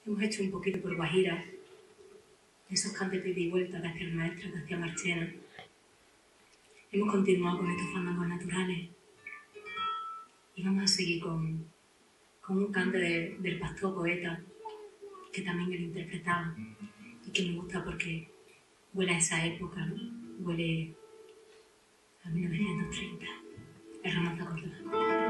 Hemos hecho un poquito por Guajira, esos cantes de ida y vuelta que hacía el maestro, que hacía Marchena. Hemos continuado con estos fandangos naturales y vamos a seguir con un cante del pastor poeta, que también él interpretaba y que me gusta porque huele a esa época, ¿no? Huele a 1930, el romance cordobés.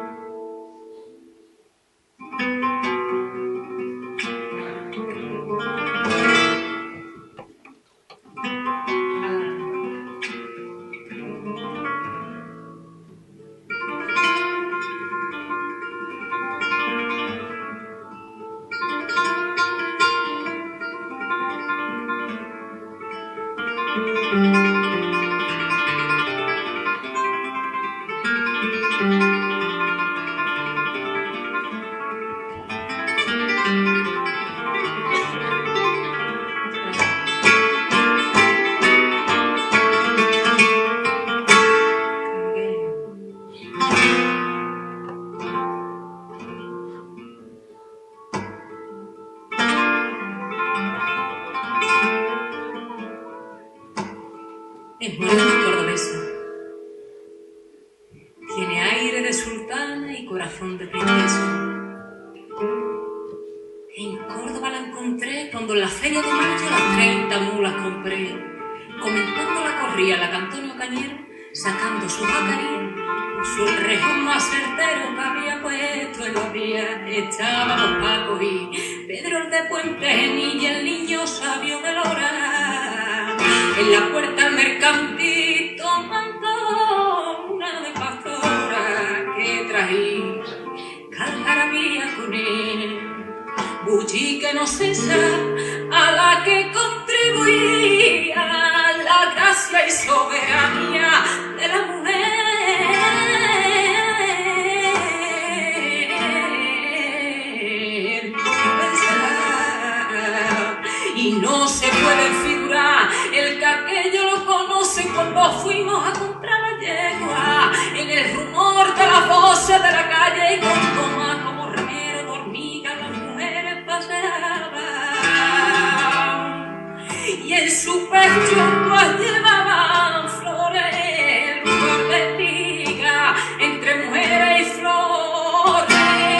Es muy cordobesa. Tiene aire de sultana y corazón de princesa. En Córdoba la encontré cuando en la feria de mayo las 30 mulas compré. Comentando la corría la Antonio Cañero, sacando su bacaría, puso el rejón más certero que había puesto en los días. Estábamos Paco y Pedro el de Puente Genil y el niño sabio de Lora. En la puerta al mercantil tomando una de pastora que traía caljarabía con él. Bulli que no cesa, a la que contribuía la gracia y soberanía de la mujer. Y no se puede figurar el que aquello lo conoce cuando fuimos a comprar la yegua, en el rumor de las voces de la calle y con Tomás como remero de hormigas las mujeres paseaban. Y en su pecho pues llevaban flores, lugar de liga, entre mujeres y flores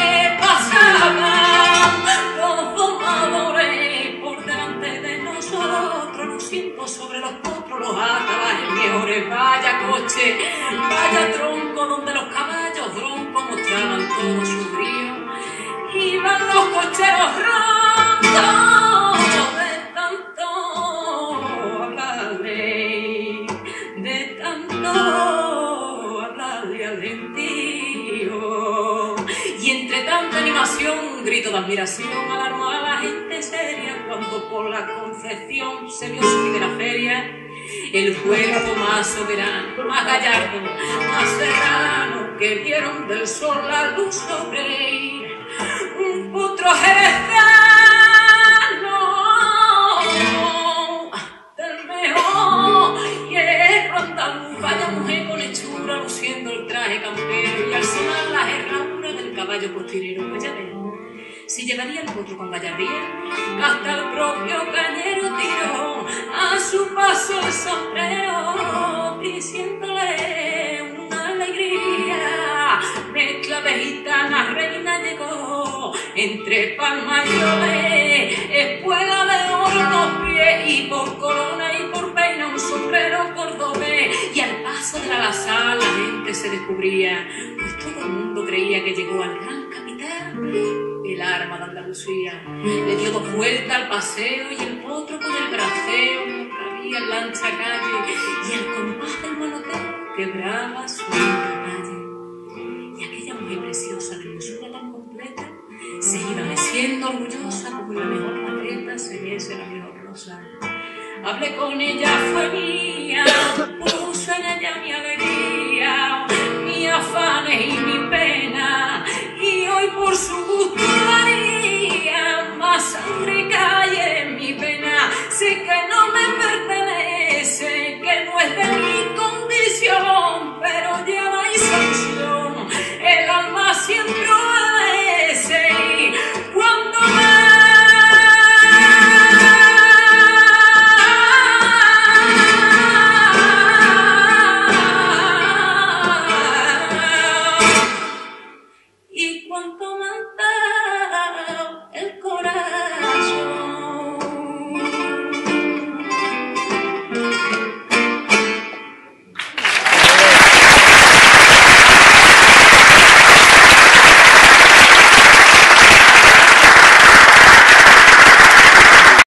pasaban los domadores por delante de nosotros, luciendo sobre los potros los atabajes mejores. Vaya coche, vaya tronco donde los caballos broncos mostraban todo su brío. Iban los cocheros roncos de tanto hablarle, de tanto hablarle al gentío. Y entre tanta animación, un grito de admiración alarmó a la gente seria cuando por la Concepción se vio subir de la feria el cuerpo más soberano, más gallardo, más serrano, que vieron del sol la luz sobre un potro jerezano del mejor hierro andaluz. Vaya mujer con hechura luciendo el traje campero y al sonar las herraduras del caballo postirero. Pues ya ves, si llevaría el potro con gallardía, hasta el propio Cañero tiró a su paso el sombrero, diciéndole una alegría. Mezcla de gitana reina llegó, entre palma y olé, espuela de oro dos pies, y por corona y por peina un sombrero cordobés. Y al paso de la lazada la gente se descubría, pues todo el mundo creía que llegó al gran capitán el arma de Andalucía. Le dio dos vueltas al paseo y el potro con el braceo no cabía en la ancha calle, y al compás del manoteo quebraba su calle. Y aquella mujer preciosa de hermosura tan completa se iba meciendo orgullosa como la mejor maceta se mece la mejor rosa. Hablé con ella, fue mía, puse en ella mi alegría, mis afanes y mi